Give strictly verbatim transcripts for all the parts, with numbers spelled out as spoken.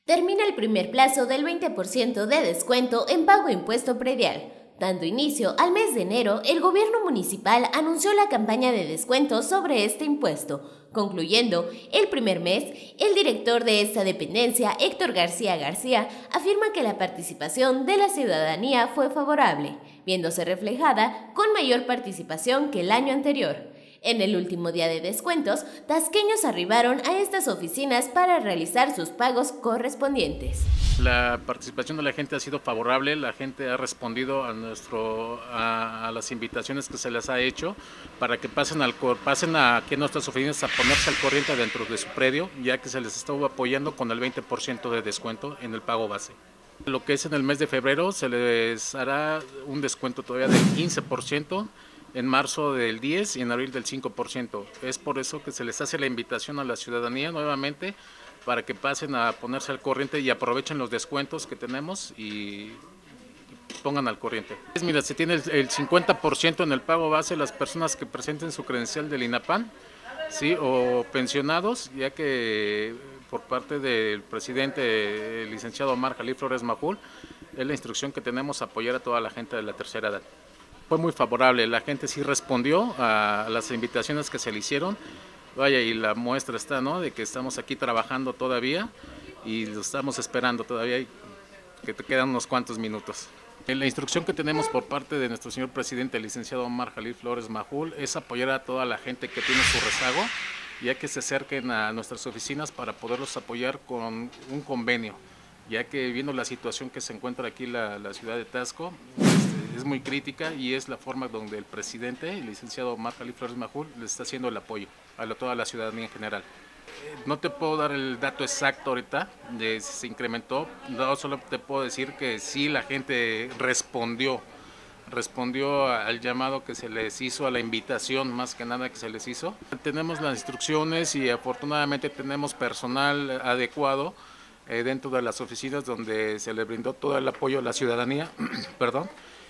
Termina el primer plazo del veinte por ciento de descuento en pago impuesto predial. Dando inicio al mes de enero, el gobierno municipal anunció la campaña de descuentos sobre este impuesto. Concluyendo el primer mes, el director de esta dependencia, Héctor García García, afirma que la participación de la ciudadanía fue favorable, viéndose reflejada con mayor participación que el año anterior. En el último día de descuentos, tasqueños arribaron a estas oficinas para realizar sus pagos correspondientes. La participación de la gente ha sido favorable, la gente ha respondido a, nuestro, a, a las invitaciones que se les ha hecho para que pasen, al, pasen a, aquí a nuestras oficinas a ponerse al corriente dentro de su predio, ya que se les estuvo apoyando con el veinte por ciento de descuento en el pago base. Lo que es en el mes de febrero se les hará un descuento todavía del quince por ciento, en marzo del diez por ciento y en abril del cinco por ciento. Es por eso que se les hace la invitación a la ciudadanía nuevamente para que pasen a ponerse al corriente y aprovechen los descuentos que tenemos y pongan al corriente. Mira, se tiene el cincuenta por ciento en el pago base las personas que presenten su credencial del INAPAN, ¿sí? O pensionados, ya que por parte del presidente, el licenciado Omar Jalil Flores Majul, es la instrucción que tenemos a apoyar a toda la gente de la tercera edad. Fue muy favorable, la gente sí respondió a las invitaciones que se le hicieron. Vaya, y la muestra está, ¿no?, de que estamos aquí trabajando todavía y lo estamos esperando todavía, que te quedan unos cuantos minutos. La instrucción que tenemos por parte de nuestro señor presidente, el licenciado Omar Jalil Flores Majul, es apoyar a toda la gente que tiene su rezago, ya que se acerquen a nuestras oficinas para poderlos apoyar con un convenio, ya que viendo la situación que se encuentra aquí la, la ciudad de Taxco, este, es muy crítica y es la forma donde el presidente, el licenciado Omar Jalil Flores Majul, le está haciendo el apoyo a la, toda la ciudadanía en general. No te puedo dar el dato exacto ahorita de si se incrementó, no, solo te puedo decir que sí, la gente respondió, respondió al llamado que se les hizo, a la invitación más que nada que se les hizo. Tenemos las instrucciones y afortunadamente tenemos personal adecuado eh, dentro de las oficinas donde se le brindó todo el apoyo a la ciudadanía, perdón,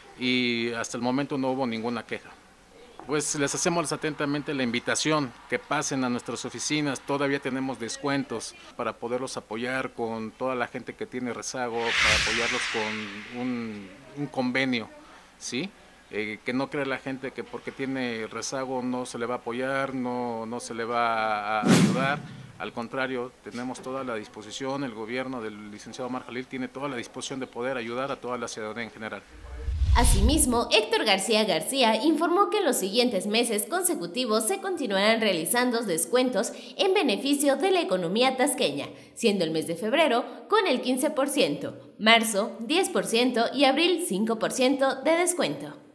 y hasta el momento no hubo ninguna queja. Pues les hacemos atentamente la invitación que pasen a nuestras oficinas, todavía tenemos descuentos para poderlos apoyar con toda la gente que tiene rezago, para apoyarlos con un, un convenio, ¿sí? Eh, que no cree la gente que porque tiene rezago no se le va a apoyar, no, no se le va a ayudar. Al contrario, tenemos toda la disposición, el gobierno del licenciado Omar Jalil tiene toda la disposición de poder ayudar a toda la ciudadanía en general. Asimismo, Héctor García García informó que en los siguientes meses consecutivos se continuarán realizando descuentos en beneficio de la economía tasqueña, siendo el mes de febrero con el quince por ciento, marzo diez por ciento y abril cinco por ciento de descuento.